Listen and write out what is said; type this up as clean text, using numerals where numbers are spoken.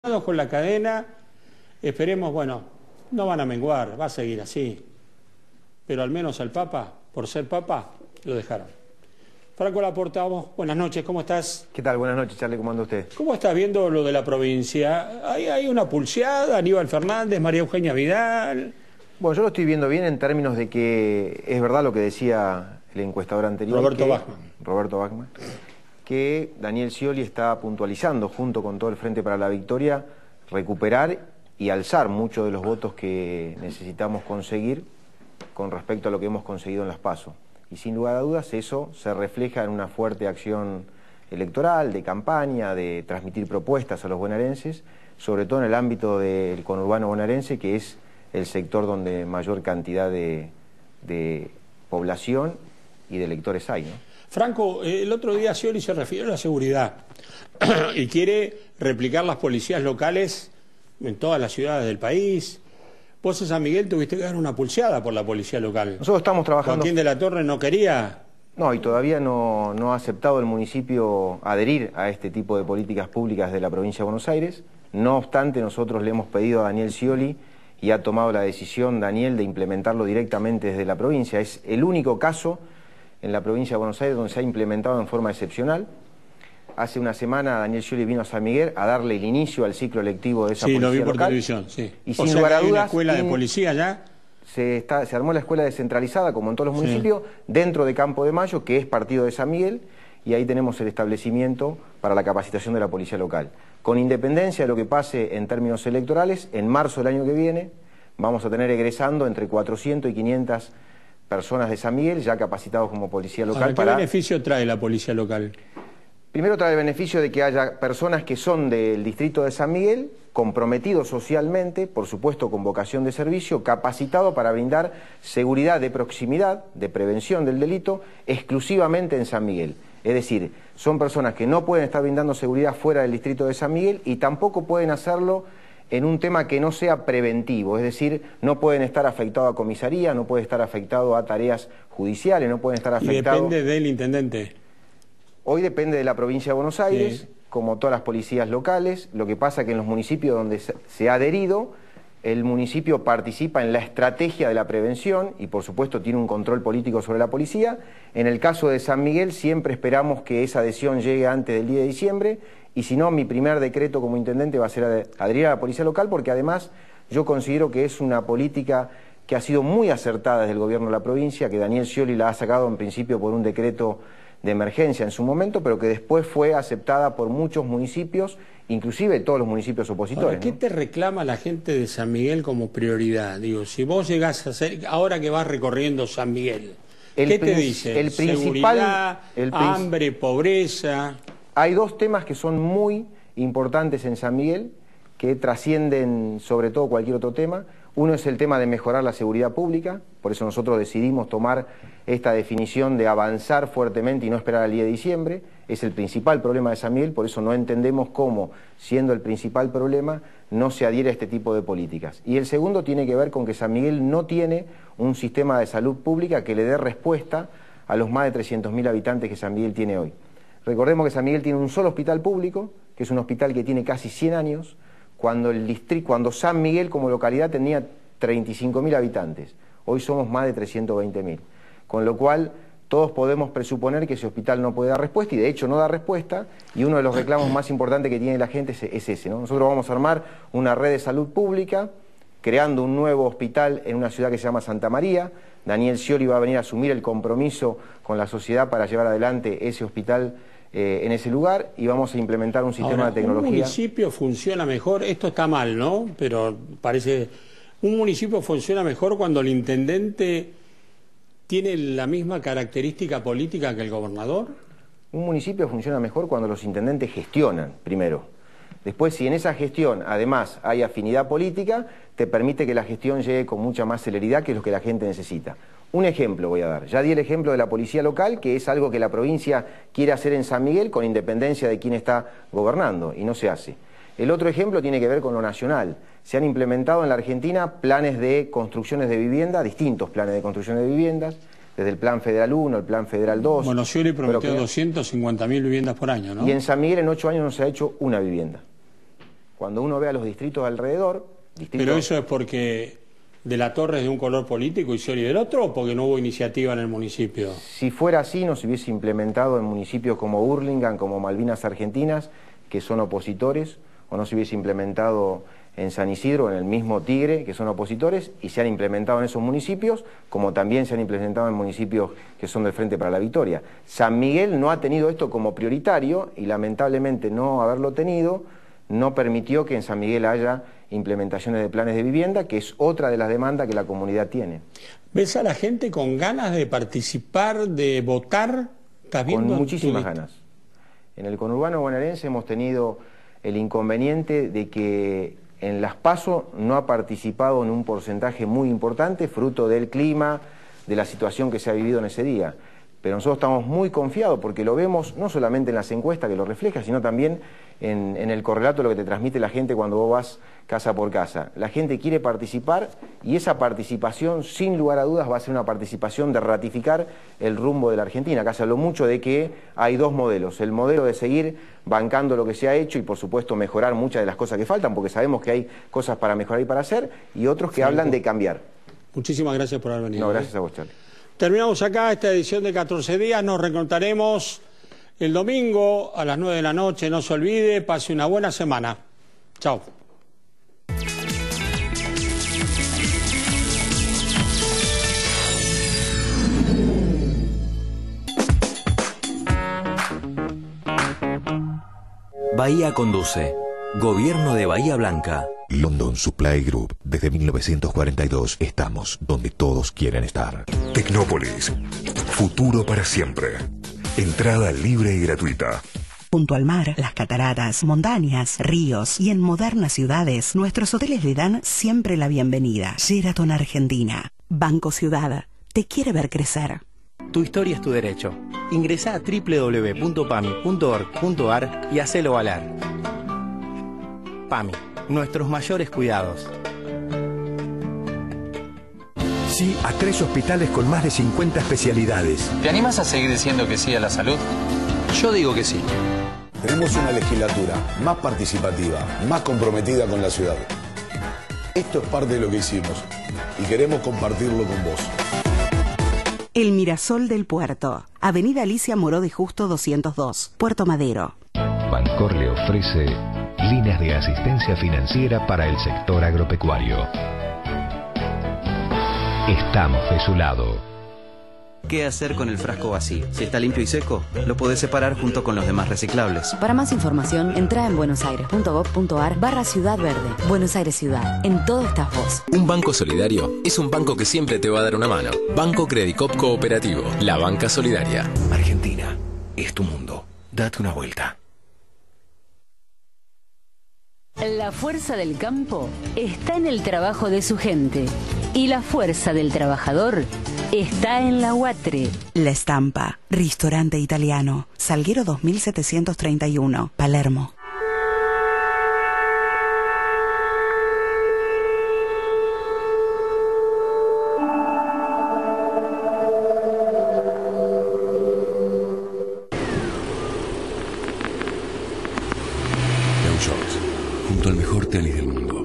Con la cadena, esperemos, bueno, no van a menguar, va a seguir así, pero al menos al Papa, por ser Papa, lo dejaron. Franco Laporta, buenas noches, ¿cómo estás? ¿Qué tal? Buenas noches, Charlie, ¿cómo anda usted? ¿Cómo estás viendo lo de la provincia? ¿Hay una pulseada? Aníbal Fernández, María Eugenia Vidal. Bueno, yo lo estoy viendo bien en términos de que es verdad lo que decía el encuestador anterior. Roberto Bachmann, que Daniel Scioli está puntualizando, junto con todo el Frente para la Victoria, recuperar y alzar muchos de los votos que necesitamos conseguir con respecto a lo que hemos conseguido en las PASO. Y sin lugar a dudas eso se refleja en una fuerte acción electoral, de campaña, de transmitir propuestas a los bonaerenses, sobre todo en el ámbito del conurbano bonaerense, que es el sector donde mayor cantidad de población y de electores hay, ¿no? Franco, el otro día Scioli se refirió a la seguridad y quiere replicar las policías locales en todas las ciudades del país. Vos en San Miguel tuviste que dar una pulseada por la policía local. Nosotros estamos trabajando... Joaquín de la Torre no quería... No, y todavía no ha aceptado el municipio adherir a este tipo de políticas públicas de la provincia de Buenos Aires. No obstante, nosotros le hemos pedido a Daniel Scioli y ha tomado la decisión, Daniel, de implementarlo directamente desde la provincia. Es el único caso en la provincia de Buenos Aires donde se ha implementado en forma excepcional. Hace una semana Daniel Scioli vino a San Miguel a darle el inicio al ciclo lectivo de esa policía local. Sí, lo vi por televisión, sí. Y sin lugar a dudas, ¿una escuela de policía ya? Se armó la escuela descentralizada, como en todos los municipios, dentro de Campo de Mayo, que es partido de San Miguel, y ahí tenemos el establecimiento para la capacitación de la policía local. Con independencia de lo que pase en términos electorales, en marzo del año que viene vamos a tener egresando entre 400 y 500 personas de San Miguel ya capacitados como policía local. ¿Qué beneficio trae la policía local? Primero trae el beneficio de que haya personas que son del distrito de San Miguel, comprometidos socialmente, por supuesto con vocación de servicio, capacitados para brindar seguridad de proximidad, de prevención del delito, exclusivamente en San Miguel. Es decir, son personas que no pueden estar brindando seguridad fuera del distrito de San Miguel y tampoco pueden hacerlo en un tema que no sea preventivo, es decir, no pueden estar afectados a comisaría, no pueden estar afectados a tareas judiciales, no pueden estar afectados... ¿Y depende del intendente? Hoy depende de la provincia de Buenos Aires, sí, como todas las policías locales. Lo que pasa es que en los municipios donde se ha adherido, el municipio participa en la estrategia de la prevención y por supuesto tiene un control político sobre la policía. En el caso de San Miguel siempre esperamos que esa adhesión llegue antes del 10 de diciembre y si no, mi primer decreto como intendente va a ser adherir a la policía local porque además yo considero que es una política que ha sido muy acertada desde el gobierno de la provincia, que Daniel Scioli la ha sacado en principio por un decreto de emergencia en su momento, pero que después fue aceptada por muchos municipios, inclusive todos los municipios opositores. Ahora, ¿qué te reclama la gente de San Miguel como prioridad? Digo, si vos llegás a ser, ahora que vas recorriendo San Miguel, ¿qué te dice? El principal, hambre, pobreza... Hay dos temas que son muy importantes en San Miguel, que trascienden sobre todo cualquier otro tema. Uno es el tema de mejorar la seguridad pública, por eso nosotros decidimos tomar esta definición de avanzar fuertemente y no esperar al 10 de diciembre. Es el principal problema de San Miguel, por eso no entendemos cómo, siendo el principal problema, no se adhiere a este tipo de políticas. Y el segundo tiene que ver con que San Miguel no tiene un sistema de salud pública que le dé respuesta a los más de 300.000 habitantes que San Miguel tiene hoy. Recordemos que San Miguel tiene un solo hospital público, que es un hospital que tiene casi 100 años, cuando San Miguel como localidad tenía 35.000 habitantes. Hoy somos más de 320.000. Con lo cual, todos podemos presuponer que ese hospital no puede dar respuesta, y de hecho no da respuesta, y uno de los reclamos más importantes que tiene la gente es ese, ¿no? Nosotros vamos a armar una red de salud pública, creando un nuevo hospital en una ciudad que se llama Santa María. Daniel Scioli va a venir a asumir el compromiso con la sociedad para llevar adelante ese hospital en ese lugar y vamos a implementar un sistema de tecnología. Un municipio funciona mejor, esto está mal, ¿no? Pero parece, un municipio funciona mejor cuando el intendente tiene la misma característica política que el gobernador. Un municipio funciona mejor cuando los intendentes gestionan, primero. Después, si en esa gestión, además, hay afinidad política, te permite que la gestión llegue con mucha más celeridad, que es lo que la gente necesita. Un ejemplo voy a dar. Ya di el ejemplo de la policía local, que es algo que la provincia quiere hacer en San Miguel con independencia de quién está gobernando, y no se hace. El otro ejemplo tiene que ver con lo nacional. Se han implementado en la Argentina planes de construcciones de vivienda, distintos planes de construcción de viviendas, desde el Plan Federal 1, el Plan Federal 2. Bueno, Scioli prometió 250.000 viviendas por año, ¿no? Y en San Miguel en 8 años no se ha hecho una vivienda. cuando uno ve a los distritos alrededor... ¿Pero eso es porque De la Torre es de un color político y Scioli del otro, o porque no hubo iniciativa en el municipio? Si fuera así, no se hubiese implementado en municipios como Hurlingham, como Malvinas Argentinas, que son opositores, o no se hubiese implementado en San Isidro, en el mismo Tigre, que son opositores, y se han implementado en esos municipios, como también se han implementado en municipios que son del Frente para la Victoria. San Miguel no ha tenido esto como prioritario, y lamentablemente no haberlo tenido, no permitió que en San Miguel haya implementaciones de planes de vivienda, que es otra de las demandas que la comunidad tiene. ¿Ves a la gente con ganas de participar, de votar? ¿Estás viendo? Con muchísimas ganas. En el conurbano bonaerense hemos tenido el inconveniente de que en las PASO no ha participado en un porcentaje muy importante, fruto del clima, de la situación que se ha vivido en ese día. Pero nosotros estamos muy confiados porque lo vemos no solamente en las encuestas que lo refleja, sino también en el correlato de lo que te transmite la gente cuando vos vas casa por casa. La gente quiere participar y esa participación, sin lugar a dudas, va a ser una participación de ratificar el rumbo de la Argentina. Acá se habló mucho de que hay dos modelos. El modelo de seguir bancando lo que se ha hecho y, por supuesto, mejorar muchas de las cosas que faltan, porque sabemos que hay cosas para mejorar y para hacer, y otros que hablan de cambiar. Muchísimas gracias por haber venido. No, gracias a vos, Charlie. Terminamos acá esta edición de 14 días. Nos reencontraremos el domingo a las 9 de la noche. No se olvide, pase una buena semana. Chao. Bahía conduce. Gobierno de Bahía Blanca. London Supply Group. Desde 1942 estamos donde todos quieren estar. Tecnópolis. Futuro para siempre. Entrada libre y gratuita. Junto al mar, las cataratas, montañas, ríos y en modernas ciudades, nuestros hoteles le dan siempre la bienvenida. Sheraton Argentina. Banco Ciudad. Te quiere ver crecer. Tu historia es tu derecho. Ingresá a www.pami.org.ar y hacelo valer. PAMI. Nuestros mayores cuidados. Sí a 3 hospitales con más de 50 especialidades. ¿Te animas a seguir diciendo que sí a la salud? Yo digo que sí. Tenemos una legislatura más participativa, más comprometida con la ciudad. Esto es parte de lo que hicimos y queremos compartirlo con vos. El Mirasol del Puerto. Avenida Alicia Moró de Justo 202, Puerto Madero. Bancor le ofrece líneas de asistencia financiera para el sector agropecuario. Estamos de su lado. ¿Qué hacer con el frasco vacío? Si está limpio y seco, lo podés separar junto con los demás reciclables. Para más información, entra en buenosaires.gov.ar/Ciudad Verde. Buenos Aires Ciudad. En todo estás vos. Un banco solidario es un banco que siempre te va a dar una mano. Banco Credicop Cooperativo. La banca solidaria. Argentina es tu mundo. Date una vuelta. La fuerza del campo está en el trabajo de su gente y la fuerza del trabajador está en la UATRE. La Estampa, restaurante italiano, Salguero 2731, Palermo. Junto al mejor tenis del mundo.